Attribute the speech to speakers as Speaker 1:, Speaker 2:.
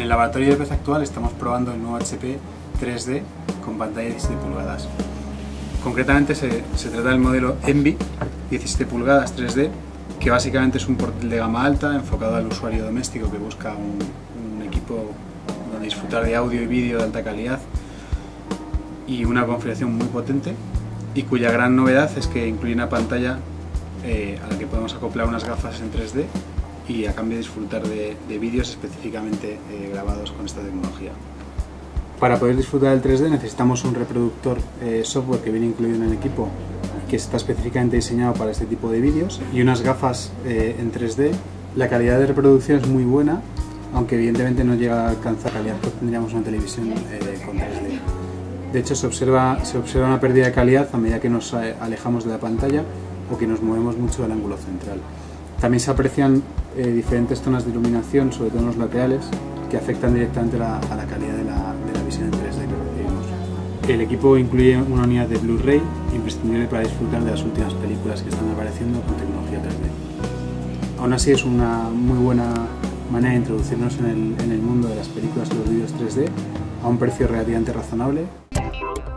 Speaker 1: el laboratorio de pez actual estamos probando el nuevo HP 3D con pantalla de 17 pulgadas. Concretamente se trata del modelo Envy 17 pulgadas 3D, que básicamente es un portátil de gama alta enfocado al usuario doméstico que busca un equipo donde disfrutar de audio y vídeo de alta calidad y una configuración muy potente, y cuya gran novedad es que incluye una pantalla a la que podemos acoplar unas gafas en 3D y a cambio disfrutar de vídeos específicamente grabados con esta tecnología. Para poder disfrutar del 3D necesitamos un reproductor software que viene incluido en el equipo, que está específicamente diseñado para este tipo de vídeos, y unas gafas en 3D. La calidad de reproducción es muy buena, aunque evidentemente no llega a alcanzar calidad, pues tendríamos una televisión con 3D. De hecho se observa una pérdida de calidad a medida que nos alejamos de la pantalla o que nos movemos mucho del ángulo central. También se aprecian diferentes zonas de iluminación, sobre todo en los laterales, que afectan directamente a la calidad de la visión en 3D que recibimos. El equipo incluye una unidad de Blu-ray imprescindible para disfrutar de las últimas películas que están apareciendo con tecnología 3D. Aún así es una muy buena manera de introducirnos en el mundo de las películas y los vídeos 3D a un precio relativamente razonable.